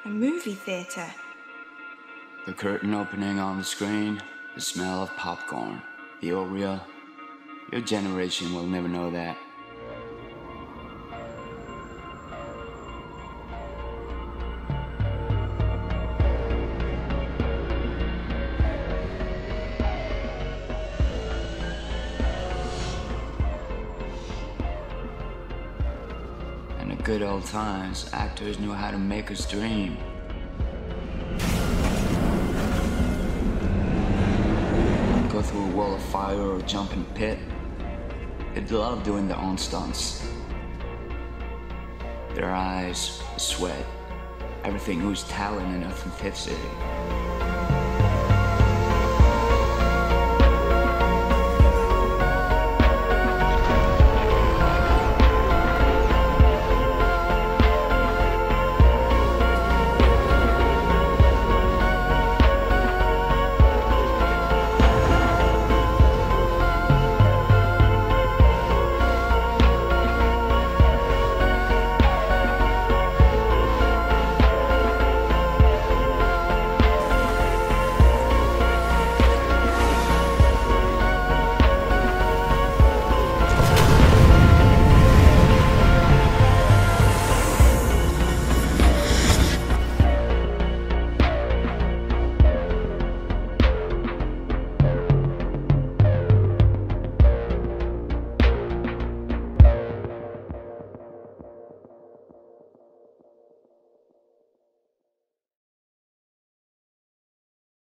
A movie theatre. The curtain opening on the screen, the smell of popcorn, the old real. Your generation will never know that. In the good old times, actors knew how to make us dream. Go through a wall of fire or jump in a pit. They'd love doing their own stunts. Their eyes, the sweat, everything oozed talent and authenticity.